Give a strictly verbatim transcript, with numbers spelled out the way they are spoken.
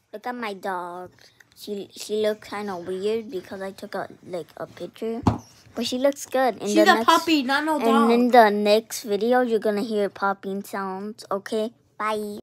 Look at my dog. She she looks kind of weird because I took a like a picture, but she looks good. In She's the a next, puppy, not no dog. And in the next video, you're gonna hear popping sounds. Okay, bye.